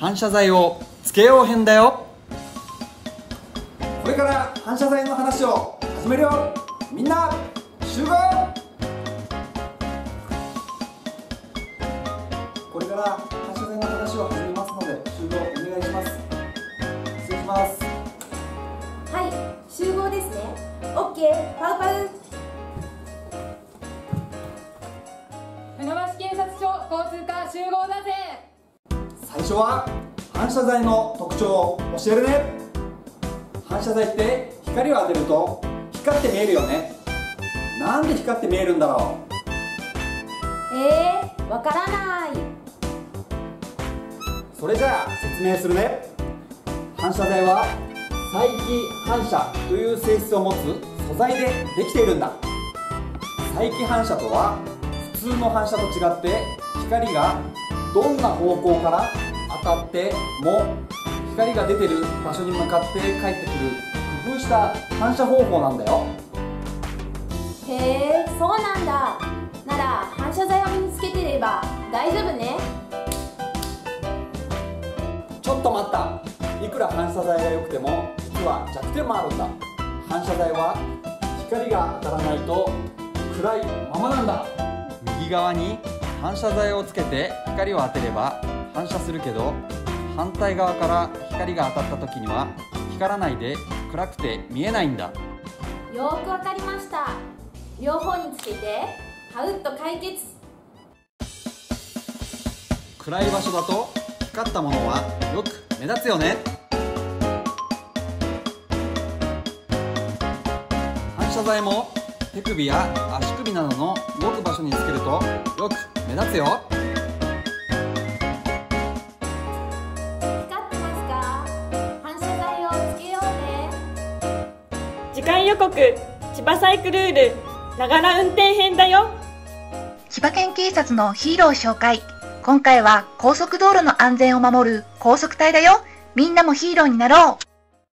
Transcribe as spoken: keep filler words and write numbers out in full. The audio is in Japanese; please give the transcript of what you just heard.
反射材をつけよう編だよ。これから反射材の話を始めるよ。みんな集合。これから反射材の話を始めますので集合お願いします。失礼します。 はい、集合ですね。オッケー、パウパウ。 船橋警察署交通課集合だぜ。 最初は反射材の特徴を教えるね。反射材って光を当てると光って見えるよね。なんで光って見えるんだろえー、わからない。 う。それじゃあ説明するね。反射材は再帰反射という性質を持つ素材でできているんだ。再帰反射とは普通の反射と違って光がどんな方向から当たっても光が出てる場所に向かって返ってくる工夫した反射方法なんだよ。 へえ、そうなんだ。なら反射材を身につけてれば大丈夫ね。 ちょっと待った。いくら反射材が良くても実は弱点もあるんだ。反射材は光が当たらないと暗いままなんだ。右側に反射材をつけて光を当てれば反射するけど、反対側から光が当たった時には光らないで暗くて見えないんだ。 よーくわかりました。両方につけてハウッと解決。 暗い場所だと光ったものはよく目立つよね。反射材も手首や足首などの動く場所につけるとよく目立つよ。 光ってますか？反射材をつけようね。 時間予告、千葉サイクルールながら運転編だよ。 千葉県警察のヒーロー紹介。今回は高速道路の安全を守る高速隊だよ。みんなもヒーローになろう。